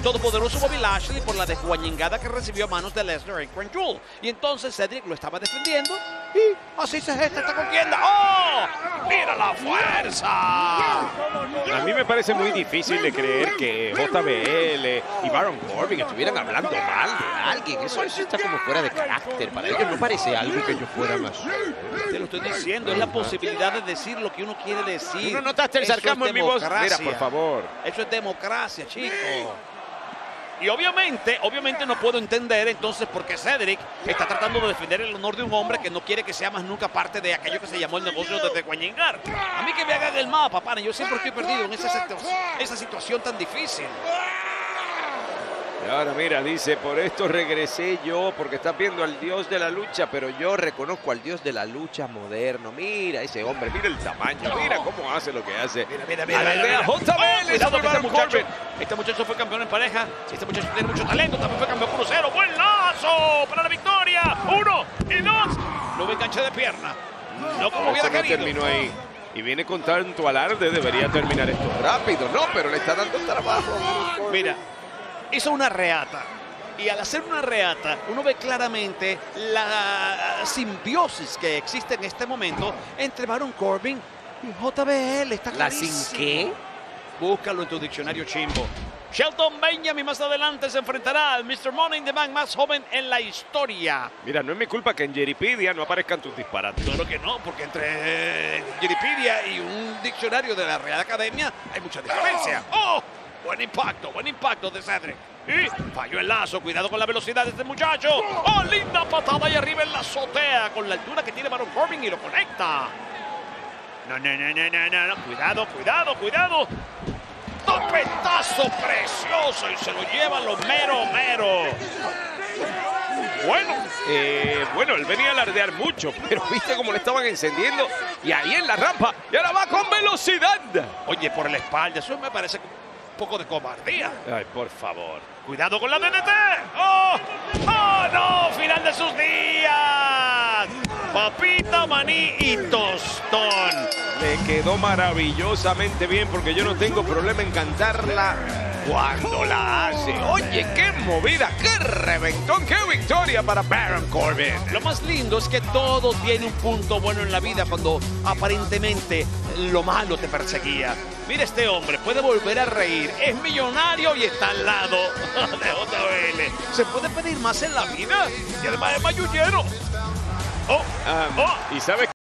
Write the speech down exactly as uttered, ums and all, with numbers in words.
todopoderoso Bobby Lashley por la desguañingada que recibió a manos de Lesnar en Crunchyroll. Y entonces Cedric lo estaba defendiendo y así se gesta esta contienda. ¡Oh! ¡Mira la fuerza! A mí me parece muy difícil de creer que J B L y Baron Corbin estuvieran hablando mal de alguien. Eso, eso está como fuera de carácter. Para ellos no parece algo que ellos fueran así. Te lo estoy diciendo, es la posibilidad de decir lo que uno quiere decir. ¿Tú no notaste el Eso sarcasmo es en mi voz? democracia. Mira, por favor. Eso es democracia, chicos. Y obviamente, obviamente no puedo entender entonces por qué Cedric está tratando de defender el honor de un hombre que no quiere que sea más nunca parte de aquello que se llamó el negocio de desguañingar. A mí que me hagan el mapa, pana, yo siempre estoy perdido en esa, esa situación tan difícil. Y ahora mira, dice, por esto regresé yo, porque estás viendo al dios de la lucha, pero yo reconozco al dios de la lucha moderno. Mira ese hombre, mira el tamaño, mira cómo hace lo que hace. Mira, mira, mira. Alardea J B L Cuidado sobre que este Baron muchacho, Corbin. este muchacho fue campeón en pareja. Este muchacho tiene mucho talento, también fue campeón uno cero. ¡Buen lazo para la victoria! ¡Uno y dos! No me enganché de pierna. No como hubiera Eso no querido. terminó ahí. Y viene con tanto alarde, debería terminar esto rápido. No, pero le está dando trabajo. Mira, hizo una reata. Y al hacer una reata, uno ve claramente la simbiosis que existe en este momento entre Baron Corbin y J B L. Está ¿La clarísimo. sin qué? Búscalo en tu diccionario chimbo. Shelton Benjamin más adelante se enfrentará al mister Money in the Bank más joven en la historia. Mira, no es mi culpa que en Jeripedia no aparezcan tus disparates. Claro que no, porque entre Wikipedia y un diccionario de la Real Academia hay mucha diferencia. ¡Oh! Buen impacto, buen impacto de Cedric. Y falló el lazo, cuidado con la velocidad de este muchacho. ¡Oh, linda patada ahí arriba en la azotea! Con la altura que tiene Baron Corbin y lo conecta. No, no, no, no, no, no, no. Cuidado, cuidado, cuidado. Topetazo precioso y se lo lleva lo mero, mero. Bueno, eh, bueno, él venía a alardear mucho, pero viste cómo le estaban encendiendo. Y ahí en la rampa, y ahora va con velocidad. Oye, por la espalda, eso me parece un poco de cobardía. Ay, por favor. Cuidado con la D D T. ¡Oh! ¡Oh, no! ¡Final de sus días! Papita, maní y tostón. Le quedó maravillosamente bien porque yo no tengo problema en cantarla cuando la hace. Oye, qué movida, qué reventón, qué victoria para Baron Corbin. Lo más lindo es que todo tiene un punto bueno en la vida cuando aparentemente lo malo te perseguía. Mira este hombre, puede volver a reír, es millonario y está al lado de J B L. ¿Se puede pedir más en la vida? Y además es mayullero. Oh, Um, oh. ¿Y sabes